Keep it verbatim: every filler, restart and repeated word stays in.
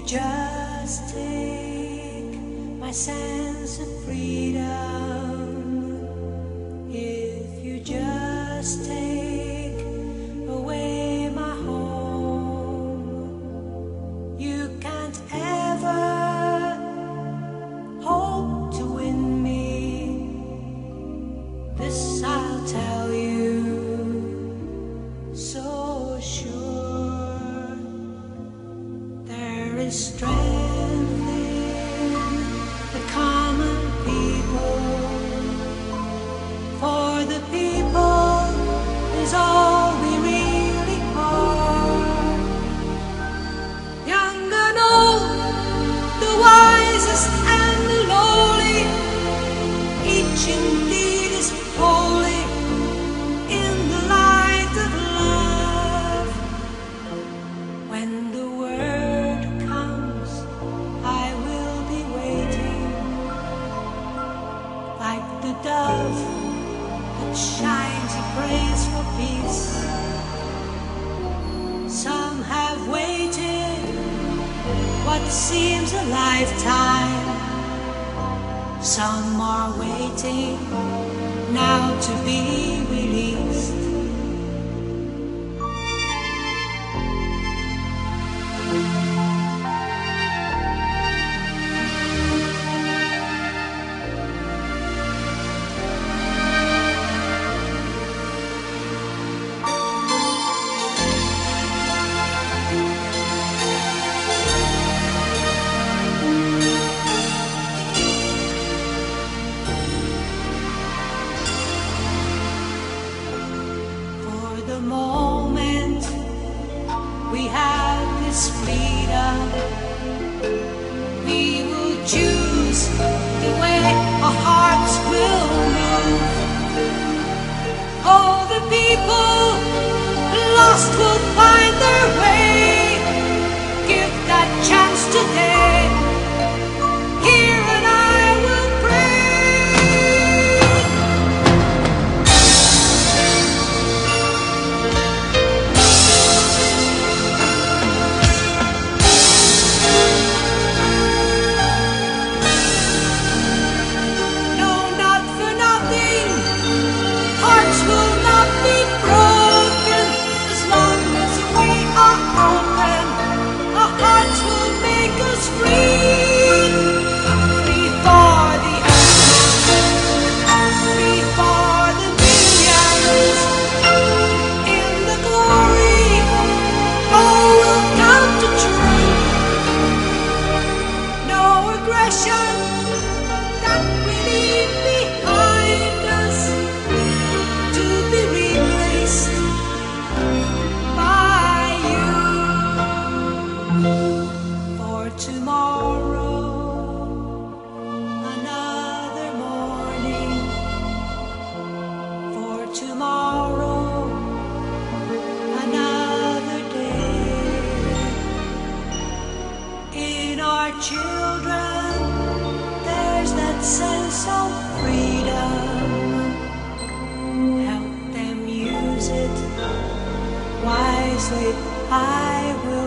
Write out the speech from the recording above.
just take my sense of freedom, if you just take away my home, you can't ever hope to win me. This I'll tell you so sure. There is strength in the common people, for the people is all we really are. Young and old, the wisest and the lowly, each indeed is holy in the light of love. When the word comes, I will be waiting, like the dove that shines and prays for peace. Some have waited what seems a lifetime, some are waiting now to be released. The moment we have this freedom, we will choose the way our hearts will move. Oh, the people lost will find their way. Give that chance today. Here and I will pray. That we leave behind us to be replaced by you. For tomorrow, another morning. For tomorrow, another day. In our children, there's that sense of freedom. Help them use it wisely, I will.